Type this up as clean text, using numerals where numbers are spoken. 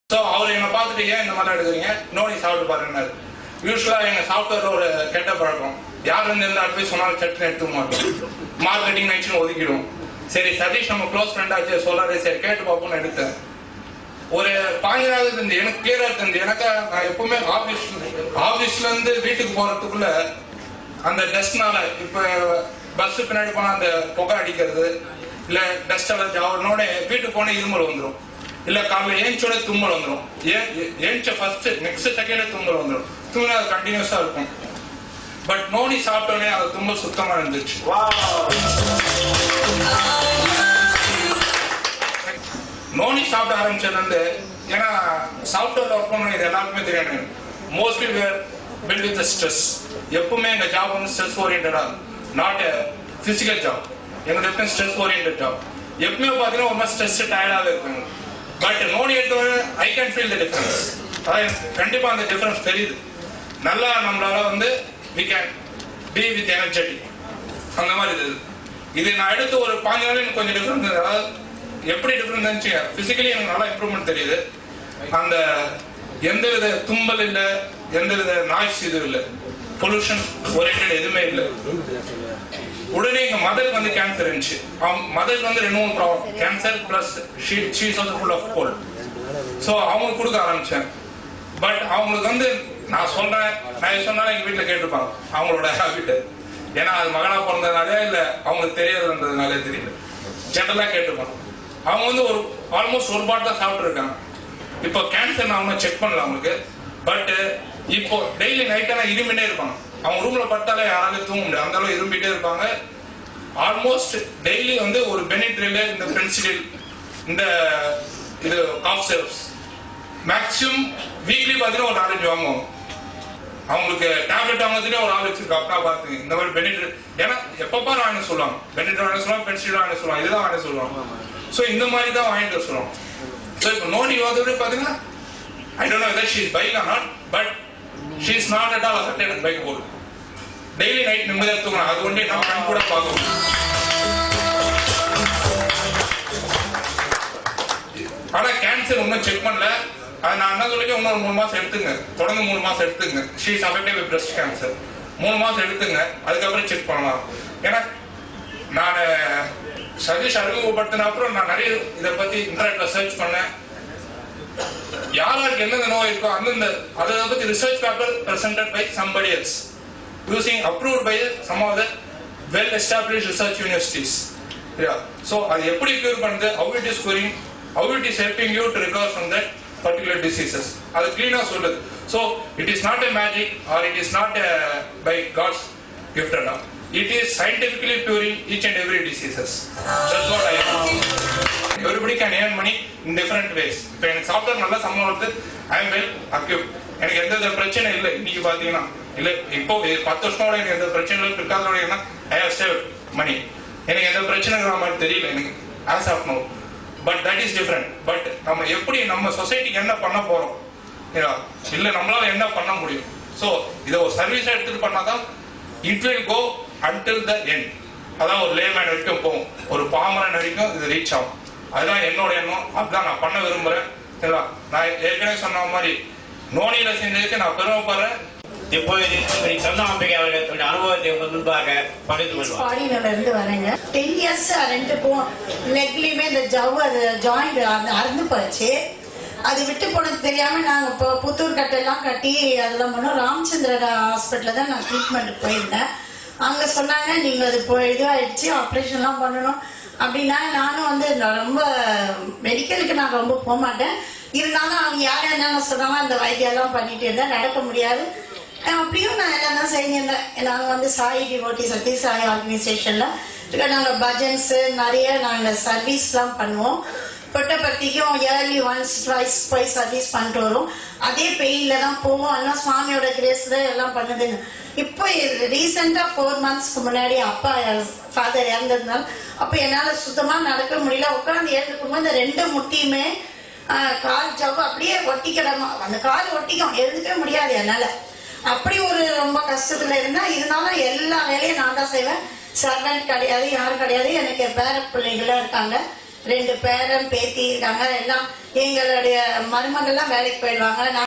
So அவர் என்னை பார்த்துட்டு ஏன் இந்த மாதிரி எடுக்கிறீங்க, நோனி சாப்பிட்டு பாருன்னாரு. யூஸ்வலாக எங்கள் சாஃப்ட்வேரில் ஒரு கெட்ட பழக்கம், யார் வந்து எந்த அட்வைஸ் சொன்னாலும் சட்டுன்னு எடுத்துக்க மாட்டோம், மார்க்கெட்டிங் நைட்ஸ்னு ஒதுக்கிடுவோம். சரி சதீஷ் நம்ம க்ளோஸ் ஃப்ரெண்டாச்சு சொல்றாரு, சரி கேட்டு பார்ப்போம்னு எடுத்தேன். ஒரு 15 நாள் இருந்து எனக்கு கிளியரா இருந்து, எனக்கு நான் எப்பவுமே ஆபீஸ்ல இருந்து வீட்டுக்கு போறதுக்குள்ள அந்த டஸ்ட்னால, இப்ப பஸ் பின்னாடி போனா அந்த புகை அடிக்கிறது, இல்ல டஸ்ட் அலர்ஜி ஆகணும்னு வீட்டுக்கு போன இருமல் வந்துடும், இல்ல காலைல ஏஞ்சோட தும்மல் வந்துடும், ஏஞ்ச ஃபர்ஸ்ட் நெக்ஸ்ட் செகண்ட் தும்மல் வந்துடும். தும்மல் அது கண்டினியூஸா இருக்கும். பட் நோனி சாப்பிட்டோன்னே அது தும்மல் சுத்தமா இருந்துச்சு. நோனி சாப்பிட ஆரம்பிச்சது ஏன்னா சாஃப்ட்வேர்ல ஒர்க் பண்ண இது எல்லாருக்குமே தெரியும். Mostly we're built with stress. எப்பவுமே எங்க ஜாப் வந்து ஸ்ட்ரெஸ் ஓரியன்டா, நாட் பிசிக்கல் ஜாப். எங்க எப்பவுமே ஸ்ட்ரெஸ் ஓரியன்ட் ஜாப். எப்பவுமே பாத்தீங்கன்னா ஒரு மாதிரி ஸ்ட்ரெஸ் டயர்டாவே இருப்பாங்க. பட் நோனி எடுத்து I can feel the difference. அதாவது கண்டிப்பா அந்த டிஃபரன்ஸ் தெரியுது. நல்லா நம்மளால வந்து we can be with energetic. அந்த மாதிரி இது நான் எடுத்து ஒரு 5 நாள் எனக்கு கொஞ்சம் டிஃபரன்ஸ். அதாவது எப்படி டிஃபரன்ஸ் இருந்துச்சு, பிசிக்கலி எனக்கு நல்லா இம்ப்ரூவ்மெண்ட் தெரியுது. அந்த எந்த வித தும்பல் இல்லை, எந்த வித நாய்ஸ் இது இல்லை, பொல்யூஷன் ஓரியன்டட் எதுவுமே இல்லை. உடனே எங்க மதருக்கு வந்து கேன்சர் இருந்துச்சு. அவங்க மதருக்கு வந்து 2 problem, cancer plus she is also full of cold. So அவங்களுக்கு கொடுக்க ஆரம்பிச்சேன். பட் அவங்களுக்கு வந்து நான் சொல்றேன், நான் சொன்னாலும் எங்க வீட்டுல கேட்டுப்பாங்க அவங்களோட ஹேபிட். ஏன்னா அது மகனா பிறந்ததுனாலே இல்ல அவங்களுக்கு தெரியாதுன்றதுனாலே தெரியல, ஜெனரலா கேட்டுப்பாங்க. அவங்க வந்து ஒரு ஆல்மோஸ்ட் ஒரு பாட் தான் சாப்பிட்டு இருக்காங்க. இப்போ கேன்சர் நான் ஒன்னும் செக் பண்ணல அவங்களுக்கு. பட் இப்போ டெய்லி நைட் ஆனா இருமிட்டே இருப்பாங்க. அவங்க ரூம்ல பட்டாலே யாராவது தூங்க முடியாது, அந்த அளவு இரும்பிட்டே இருப்பாங்க. ஆல்மோஸ்ட் டெய்லி வந்து ஒரு பெனிட்ரில், இந்த பென்சிலில், இந்த இது காஃப் சிரப்ஸ் மேக்ஸிமம் வீக்லி பாத்தீங்கன்னா ஒரு 4-5 வாங்குவோம். அவங்களுக்கு டேப்லெட் வாங்குறதுலேயே ஒரு ஆள் வச்சிருக்கா, அப்பா பார்த்துங்க இந்த மாதிரி பெனிட்ரில். ஏன்னா எப்பப்பா வாங்க சொல்லுவாங்க, பெனிட்ரில் வாங்க சொல்லுவாங்க, பென்சில் வாங்க சொல்லுவாங்க, இதுதான் வாங்க சொல்லுவாங்க. ஸோ இந்த மாதிரி தான் வாங்கிட்டு சொல்லுவோம். ஸோ இப்போ நோனி வந்து பாத்தீங்கன்னா I don't know whether she is buying or not, but she is not at all affected by cold. Daily night நிம்மதியா தூங்கணும், அது ஒன்றே நம்ம கண் கூட பார்க்கணும். ஆனா கேன்சர் ஒன்றும் செக் பண்ணல. அது நான் என்ன சொல்லிக்க, இன்னொரு 3 மாசம் எடுத்துங்க, தொடர்ந்து 3 மாசம் எடுத்துங்க. she is affected with breast cancer. 3 மாசம் எடுத்துங்க, அதுக்கப்புறம் செக் பண்ணலாம். ஏன்னா நான் சஜஷ் அறிமுகப்படுத்தின அப்புறம் நான் நிறைய இதை பத்தி இன்டர்நெட்ல சர்ச் பண்ணேன். யாருக்கு எந்தெந்த நோய் இருக்கோ அந்தந்த அதை பத்தி research paper presented by somebody else using approved by some of the well established research universities. So அது எப்படி கியூர் பண்ணுது, how it is curing, how it is helping you to recover from that particular diseases, அது கிளீனா சொல்லுது. So it is not a magic or it is not by God's gifted. It is scientifically curing each and every diseases. That's what I know. Everybody can earn money in different ways. இப்போ எனக்கு software நல்லா சம்பளம் வருது, I am well equipped. எனக்கு எந்த பிரச்சனை இல்லை. இன்னைக்கு பாத்தீங்கன்னா இல்ல இப்போ 10 வருஷமா எனக்கு எந்த பிரச்சனை இல்லை. பிற்காலத்தோட I have saved money. எனக்கு எந்த பிரச்சனைங்கிற மாதிரி தெரியல எனக்கு as of now. But that is different. But நம்ம எப்படி நம்ம சொசைட்டிக்கு என்ன பண்ண போறோம், இல்ல நம்மளால என்ன பண்ண முடியும். ஸோ இதை ஒரு சர்வீஸா எடுத்துட்டு பண்ணாதான் it will go until the end. அதான் ஒரு லேமேன் வரைக்கும் போகும், ஒரு பாமரன் வரைக்கும் இது ரீச் ஆகும். அதுதான் என்னோட எண்ணம், அதுதான் நான் பண்ண விரும்புறேன். நான் ஏற்கனவே சொன்ன மாதிரி நோனியில செஞ்சதுக்கு நான் பெருமைப்படுறேன். இப்போது சொன்னாம்பிகை அவர்கள் அனுபவத்தை முன்பாக பகிர்ந்து கொள்வார். இருந்து வரேங்க. 10 years ரெண்டுக்கும் லெக்லயுமே இந்த ஜவ் அது ஜாயிண்ட் அறுந்து போச்சு. அது விட்டு போனது தெரியாம நாங்க இப்போ புத்தூர் கட்டெல்லாம் கட்டி அதெல்லாம் பண்ணோம். ராமச்சந்திர ஹாஸ்பிட்டல்ல தான் நான் ட்ரீட்மெண்ட்டுக்கு போயிருந்தேன். அங்க சொன்னாங்க நீங்க அது இதுவாயிடுச்சு, ஆப்ரேஷன் எல்லாம் பண்ணணும் அப்படின்னா. நானும் வந்து ரொம்ப மெடிக்கலுக்கு நான் ரொம்ப போக மாட்டேன். இருந்தாலும் அவங்க யார் என்னென்ன சொன்னாங்க அந்த வைத்தியம் எல்லாம் பண்ணிட்டு இருந்தேன். நடக்க முடியாது, அப்படியும் நான் எல்லாம் தான் செஞ்சிருந்தேன். நாங்க வந்து சாய் டிவோட்டி சக்தி சாய் ஆர்கனைசேஷன்ல நாங்க பஜன்ஸ் நிறைய நாங்க சர்வீஸ் எல்லாம் பண்ணுவோம். புட்டபர்த்திக்கும் இயர்லி ஒன்ஸ் ட்வைஸ் போய் சர்வீஸ் பண்ணிட்டு வரும். அதே பெயின்ல தான் போவோம். எல்லாம் சுவாமியோட கிரேஸ்ல எல்லாம் பண்ணுதுங்க. இப்போ ரீசெண்டா 4 monthsக்கு முன்னாடி அப்பா ஃபாதர் இறந்ததுனால அப்ப என்னால சுத்தமா நடக்க முடியல. உட்காந்து எழுந்துக்கும் இந்த 2 முட்டியுமே கால் ஜவ்வு அப்படியே ஒட்டிக்கிடமா, அந்த கால் ஒட்டிக்கும், எழுந்துக்கவே முடியாது என்னால. அப்படி ஒரு ரொம்ப கஷ்டத்துல இருந்தா, இருந்தாலும் எல்லா வேலையும் நான் தான் செய்வேன். சர்வெண்ட் கிடையாது, யாரும் கிடையாது. எனக்கு பேர பிள்ளைங்களா இருக்காங்க. 2 பேரன் பேத்தி இருக்காங்க. எல்லாம் எங்களுடைய மருமகள்லாம் வேலைக்கு போயிடுவாங்க.